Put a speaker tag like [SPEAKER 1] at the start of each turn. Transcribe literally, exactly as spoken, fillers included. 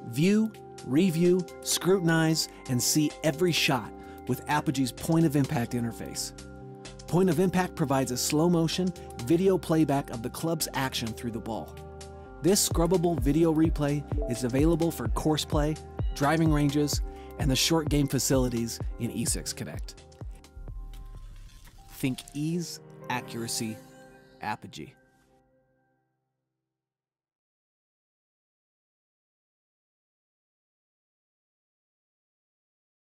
[SPEAKER 1] View, review, scrutinize, and see every shot with APOGEE's point of impact interface. Point of impact provides a slow-motion video playback of the club's action through the ball. This scrubbable video replay is available for course play, driving ranges, and the short game facilities in E six Connect. Think ease, accuracy, APOGEE.